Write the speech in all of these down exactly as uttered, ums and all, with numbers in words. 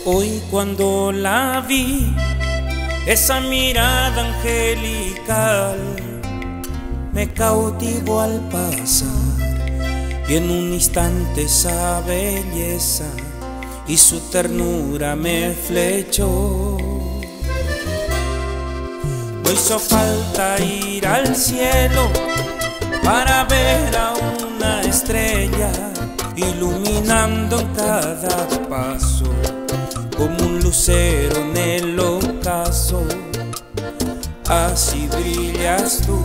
Hoy cuando la vi, esa mirada angelical me cautivó al pasar, y en un instante esa belleza y su ternura me flechó. No hizo falta ir al cielo para ver a una estrella iluminando en cada paso, como un lucero en el ocaso, así brillas tú.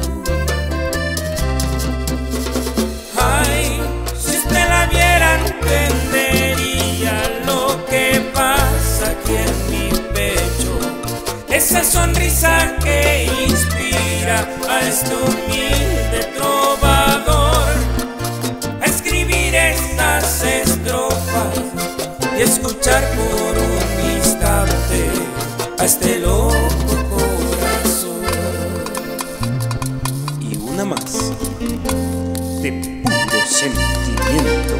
Ay, si usted la viera entendería lo que pasa aquí en mi pecho, esa sonrisa que inspira a este humilde trovador a escribir estas estrofas y escuchar por un instante a este loco corazón. Y una más, de puro sentimiento.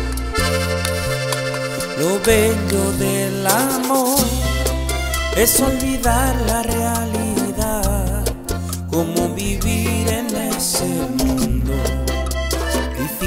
Lo bello del amor es olvidar la realidad, como vivir en ese mundo